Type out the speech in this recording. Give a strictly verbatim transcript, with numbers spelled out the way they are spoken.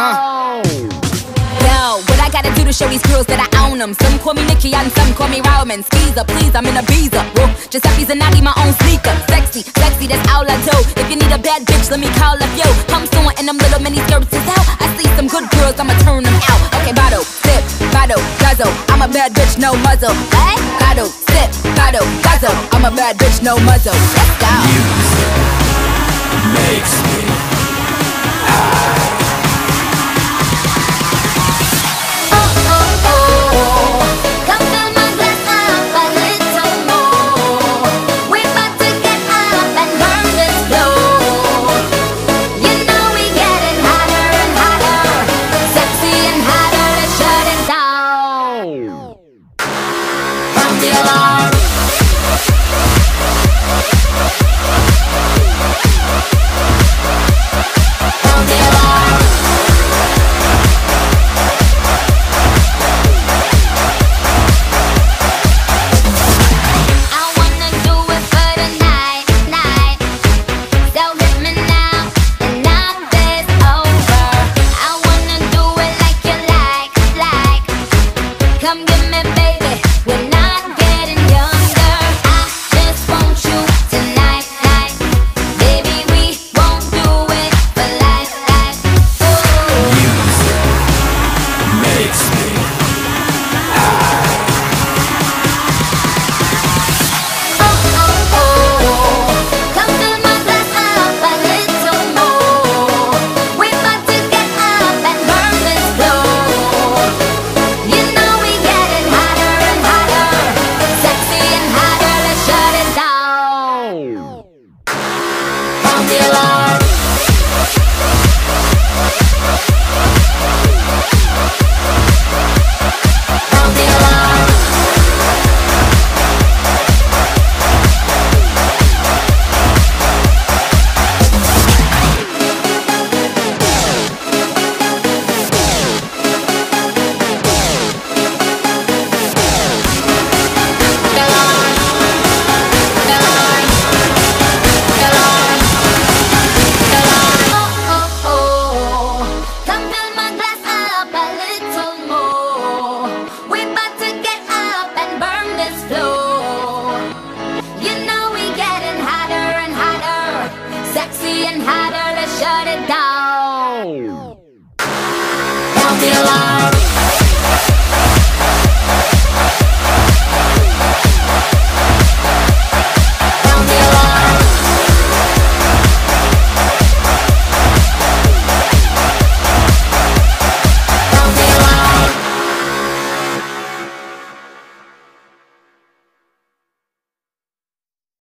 Uh. Yo, what I gotta do to show these girls that I own them? Some call me Nicki and some call me Roman. Skeezer, please, I'm in a Beezer. Whoa, Giuseppe's and Natty, my own sneaker. Sexy, sexy, that's all I do. If you need a bad bitch, let me call up yo. Come soon and them little mini skirts is out. I see some good girls, I'ma turn them out. Okay, bottle, sip, bottle, guzzle. I'm a bad bitch, no muzzle. What? Bottle, sip, bottle, guzzle. I'm a bad bitch, no muzzle. Let's go. Music makes me